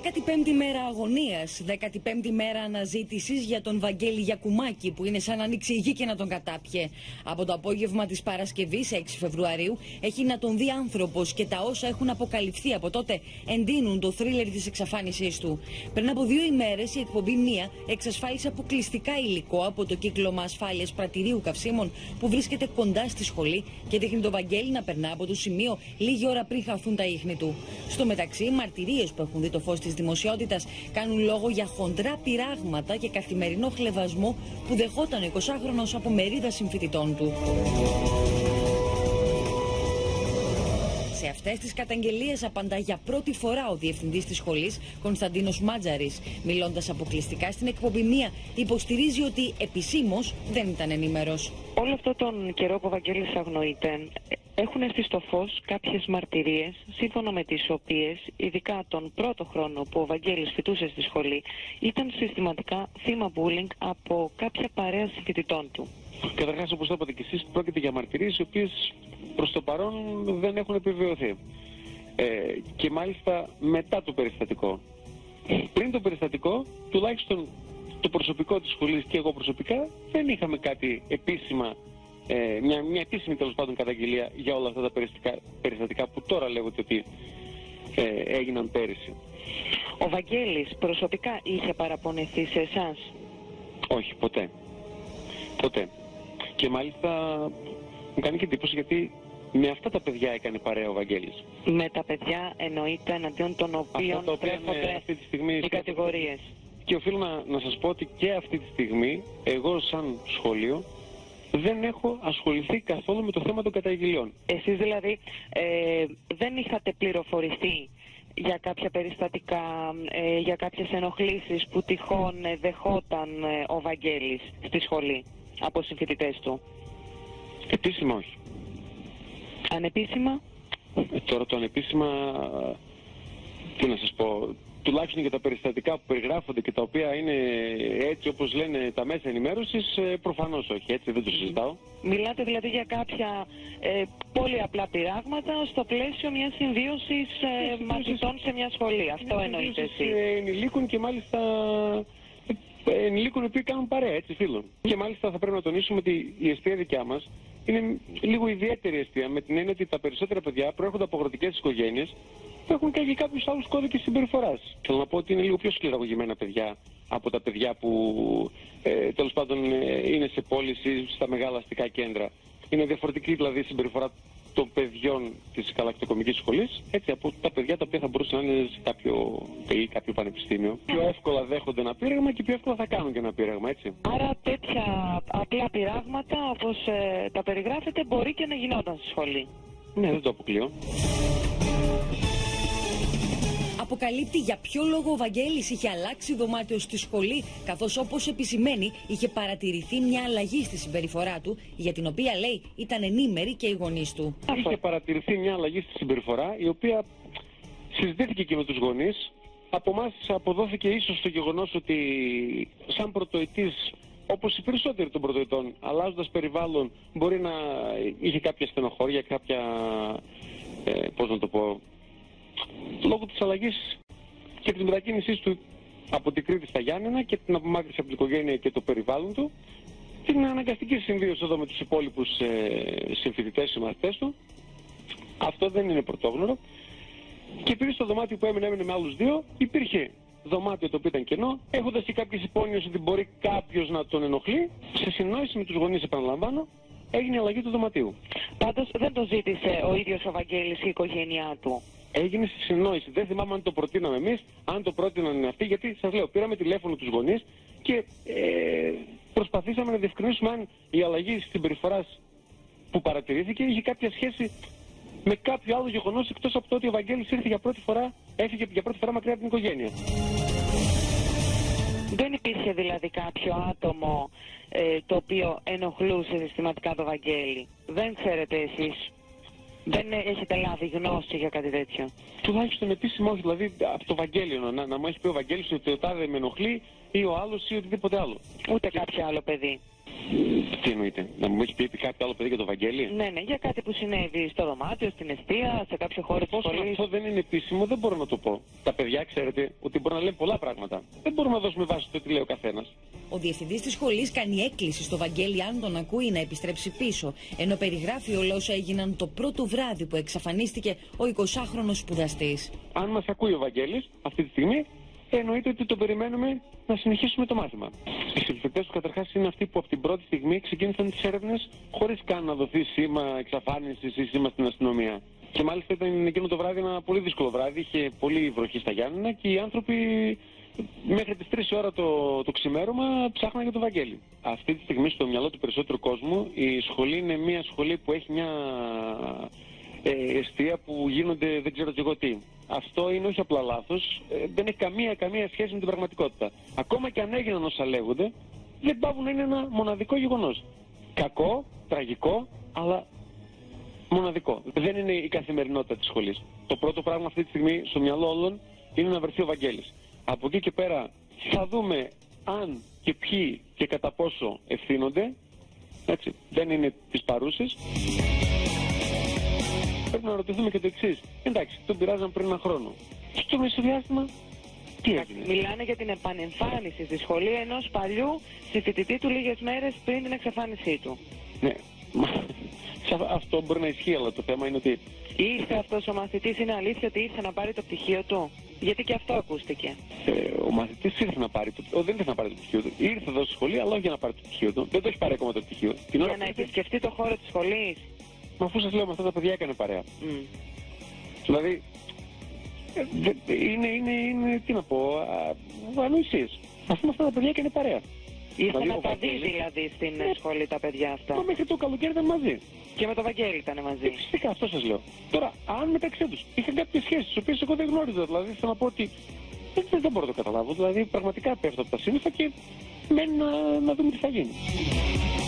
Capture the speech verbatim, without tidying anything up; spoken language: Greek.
δέκατη πέμπτη μέρα αγωνίας, δέκατη πέμπτη μέρα αναζήτησης για τον Βαγγέλη Γιακουμάκη, που είναι σαν να ανοίξει η γη και να τον κατάπιε. Από το απόγευμα της Παρασκευής, έξι Φεβρουαρίου, έχει να τον δει άνθρωπος και τα όσα έχουν αποκαλυφθεί από τότε εντείνουν το θρίλερ της εξαφάνισής του. Πριν από δύο ημέρες, η εκπομπή Μία εξασφάλισε αποκλειστικά υλικό από το κύκλωμα ασφάλειας πρατηρίου καυσίμων που βρίσκεται κοντά στη σχολή και δείχνει τον Βαγγέλη να περνά από το σημείο λίγη ώρα πριν χαθούν τα ίχνη του. Στο μεταξύ, οι μαρτυρίες που έχουν δει το φως της δημοσιότητας κάνουν λόγο για χοντρά πειράγματα και καθημερινό χλευασμό που δεχόταν ο εικοσάχρονος από μερίδα συμφοιτητών του. Σε αυτές τις καταγγελίες απαντά για πρώτη φορά ο διευθυντής της σχολής, Κωνσταντίνος Μάτζαρης. Μιλώντας αποκλειστικά στην εκπομπή Μία, υποστηρίζει ότι επισήμως δεν ήταν ενήμερος. Όλο αυτό τον καιρό που ο Βαγγέλης αγνοείται, έχουν έρθει στο φως κάποιες μαρτυρίες, σύμφωνα με τις οποίες, ειδικά τον πρώτο χρόνο που ο Βαγγέλης φοιτούσε στη σχολή, ήταν συστηματικά θύμα bullying από κάποια παρέα συμφοιτητών του. Καταρχάς, όπως το είπατε και εσείς, πρόκειται για μαρτυρίες οι οποίες προς το παρόν δεν έχουν επιβεβαιωθεί. Ε, και μάλιστα μετά το περιστατικό. Πριν το περιστατικό, τουλάχιστον το προσωπικό της σχολής και εγώ προσωπικά δεν είχαμε κάτι επίσημα, ε, μια, μια επίσημη τέλος πάντων καταγγελία για όλα αυτά τα περιστατικά, περιστατικά που τώρα λέγονται ότι ε, έγιναν πέρυσι. Ο Βαγγέλης προσωπικά είχε παραπονεθεί σε εσάς? Όχι, ποτέ. Ποτέ. Και μάλιστα μου κάνει και εντύπωση γιατί με αυτά τα παιδιά έκανε παρέα ο Βαγγέλης. Με τα παιδιά εννοείται εναντίον των οποίων τρέφονται αυτή τη στιγμή οι κατηγορίες. Και οφείλω να, να σας πω ότι και αυτή τη στιγμή εγώ σαν σχολείο δεν έχω ασχοληθεί καθόλου με το θέμα των καταγγελιών. Εσείς δηλαδή ε, δεν είχατε πληροφορηθεί για κάποια περιστατικά, ε, για κάποιες ενοχλήσεις που τυχόν ε, δεχόταν ε, ο Βαγγέλης στη σχολή από συμφοιτητές του? Επίσημα όχι. Ανεπίσημα? Ε, τώρα το ανεπίσημα, τι να σας πω, τουλάχιστον για τα περιστατικά που περιγράφονται και τα οποία είναι έτσι όπως λένε τα μέσα ενημέρωσης, προφανώς όχι, έτσι δεν το συζητάω. Μιλάτε δηλαδή για κάποια ε, πολύ απλά πειράγματα στο πλαίσιο μιας συμβίωσης ε, μαθητών σε μια σχολή. Αυτό εννοείται εσείς? Ε, ενηλίκων και μάλιστα ε, ενηλίκων οι οποίοι κάνουν παρέα, έτσι, φίλων. Και μάλιστα θα πρέπει να τονίσουμε ότι η εστία δικιά μας είναι λίγο ιδιαίτερη εστία, με την έννοια ότι τα περισσότερα παιδιά προέρχονται από αγροτικές οικογένειες που έχουν και κάποιους άλλους κώδικες συμπεριφοράς. Θέλω να πω ότι είναι λίγο πιο σκληραγωγημένα παιδιά από τα παιδιά που ε, τέλος πάντων ε, είναι σε πόλεις ή στα μεγάλα αστικά κέντρα. Είναι διαφορετική δηλαδή η συμπεριφορά των παιδιών της καλακτοκομικής σχολής, έτσι, από τα παιδιά τα οποία θα μπορούσαν να είναι σε κάποιο ΠΕΗ, κάποιο πανεπιστήμιο. Πιο εύκολα δέχονται ένα πείραγμα και πιο εύκολα θα κάνουν και ένα πείραγμα, έτσι. Άρα τέτοια απλά πειράγματα όπως ε, τα περιγράφετε μπορεί και να γινόταν στη σχολή? Ναι, δεν το αποκλείω. Αποκαλύπτει για ποιο λόγο ο Βαγγέλης είχε αλλάξει δωμάτιο στη σχολή, καθώς όπως επισημαίνει είχε παρατηρηθεί μια αλλαγή στη συμπεριφορά του, για την οποία λέει ήταν ενήμεροι και οι γονείς του. Είχε παρατηρηθεί μια αλλαγή στη συμπεριφορά, η οποία συζητήθηκε και με τους γονείς. Από εμάς αποδόθηκε ίσως το γεγονός ότι σαν πρωτοετής, όπως οι περισσότεροι των πρωτοετών, αλλάζοντας περιβάλλον, μπορεί να είχε κάποια στενοχώρια, κάποια, ε, πώς να το πω, λόγω της αλλαγής και της μετακίνησής του από την Κρήτη στα Γιάννενα και την απομάκρυνση από την οικογένεια και το περιβάλλον του, την αναγκαστική συμβίωση εδώ με τους υπόλοιπους ε, συμφοιτητές, συμμαθητές του. Αυτό δεν είναι πρωτόγνωρο. Και επειδή στο δωμάτιο που έμεινε, έμεινε με άλλους δύο, υπήρχε δωμάτιο το οποίο ήταν κενό, έχοντας και κάποιες υπόνοιες ότι μπορεί κάποιος να τον ενοχλεί. Σε συνεννόηση με τους γονείς, επαναλαμβάνω, έγινε η αλλαγή του δωματίου. Πάντως δεν το ζήτησε ο ίδιος ο Βαγγέλης και η οικογένειά του? Έγινε στη συνεννόηση. Δεν θυμάμαι αν το προτείναμε εμείς, αν το πρότειναν αυτοί, γιατί σας λέω, πήραμε τηλέφωνο τους γονείς και ε, προσπαθήσαμε να διευκρινίσουμε αν η αλλαγή στην συμπεριφοράς που παρατηρήθηκε είχε κάποια σχέση με κάποιο άλλο γεγονός εκτός από το ότι ο Βαγγέλης ήρθε για πρώτη φορά, έφυγε για πρώτη φορά μακριά από την οικογένεια. Δεν υπήρχε δηλαδή κάποιο άτομο ε, το οποίο ενοχλούσε συστηματικά το Βαγγέλη? Δεν ξέρετε εσείς? Δεν έχετε λάβει γνώση για κάτι τέτοιο? Τουλάχιστον επίσημα όχι, δηλαδή από το Βαγγέλιο, να, να μου έχει πει ο Βαγγέλης ότι ο τάδε με ενοχλεί ή ο άλλος ή οτιδήποτε άλλο. Ούτε και κάποιο άλλο παιδί? Τι εννοείται, να μου έχει πει κάποιο άλλο παιδί για το Βαγγέλη? Ναι, ναι, για κάτι που συνέβη στο δωμάτιο, στην εστία, σε κάποιο χώρο της σχολής. Αυτό δεν είναι επίσημο, δεν μπορώ να το πω. Τα παιδιά, ξέρετε, ότι μπορούν να λένε πολλά πράγματα. Δεν μπορούμε να δώσουμε βάση στο τι λέει ο καθένας. Ο διευθυντής της σχολής κάνει έκκληση στο Βαγγέλη, αν τον ακούει, να επιστρέψει πίσω, ενώ περιγράφει όλα όσα έγιναν το πρώτο βράδυ που εξαφανίστηκε ο εικοσάχρονος σπουδαστής. Αν μας ακούει ο Βαγγέλης αυτή τη στιγμή, εννοείται ότι το περιμένουμε να συνεχίσουμε το μάθημα. Οι συλληφθητές του καταρχάς είναι αυτοί που από την πρώτη στιγμή ξεκίνησαν τις έρευνες χωρίς καν να δοθεί σήμα εξαφάνισης ή σήμα στην αστυνομία. Και μάλιστα ήταν εκείνο το βράδυ ένα πολύ δύσκολο βράδυ, είχε πολύ βροχή στα Γιάννενα και οι άνθρωποι μέχρι τις τρεις η ώρα το, το ξημέρωμα ψάχναν για το Βαγγέλη. Αυτή τη στιγμή στο μυαλό του περισσότερου κόσμου η σχολή είναι μια σχολή που έχει μια ε, εστία που γίνονται δεν ξέρω και εγώ τι. Αυτό είναι όχι απλά λάθος, ε, δεν έχει καμία, καμία σχέση με την πραγματικότητα. Ακόμα και αν έγιναν όσα λέγονται, δεν πάβουν να είναι ένα μοναδικό γεγονός. Κακό, τραγικό, αλλά μοναδικό. Δεν είναι η καθημερινότητα της σχολής. Το πρώτο πράγμα αυτή τη στιγμή στο μυαλό όλων είναι να βρεθεί ο Βαγγέλης. Από εκεί και πέρα θα δούμε αν και ποιοι και κατά πόσο ευθύνονται. Έτσι, δεν είναι τις παρούσες. Πρέπει να ρωτηθούμε και το εξής. Εντάξει, τον πειράζαν πριν ένα χρόνο. Στο μεσοδιάστημα τι έγινε? Μιλάνε για την επανεμφάνιση στη σχολή ενός παλιού συμφοιτητή του λίγες μέρες πριν την εξαφάνισή του. Ναι, αυτό μπορεί να ισχύει, αλλά το θέμα είναι ότι ήρθε αυτός ο μαθητής, είναι αλήθεια ότι ήρθε να πάρει το πτυχίο του? Γιατί και αυτό ακούστηκε. Ε, ο μαθητής ήρθε να πάρει το πτυχίο, δεν ήρθε να πάρει το πτυχίο του. Ήρθε εδώ στη σχολή, αλλά όχι για να πάρει το πτυχίο του. Δεν το έχει πάρει ακόμα το πτυχίο. Την για ώρα να που... επισκεφτεί το χώρο της σχολής. Μα αφού σας λέω, με αυτά τα παιδιά έκανε παρέα. Mm. Δηλαδή, ε, δε, είναι, είναι, είναι, τι να πω, ανοησίες. Αφού με αυτά τα παιδιά έκανε παρέα. Ήρθε δηλαδή, να τα δει Βαγγέλης... δηλαδή στην ναι. σχολή τα παιδιά αυτά. Μα μέχρι το καλοκαίρι ήταν μαζί. Και με τον Βαγγέλη ήταν μαζί. Ε, φυσικά, αυτό σας λέω. Τώρα, αν μεταξύ τους είχαν κάποιες σχέσεις, τις οποίες εγώ δεν γνώριζα, δηλαδή θέλω να πω ότι δεν, δεν μπορώ να το καταλάβω. Δηλαδή, πραγματικά πέφτω από τα σύννεφα και μένει να, να δούμε τι θα γίνει.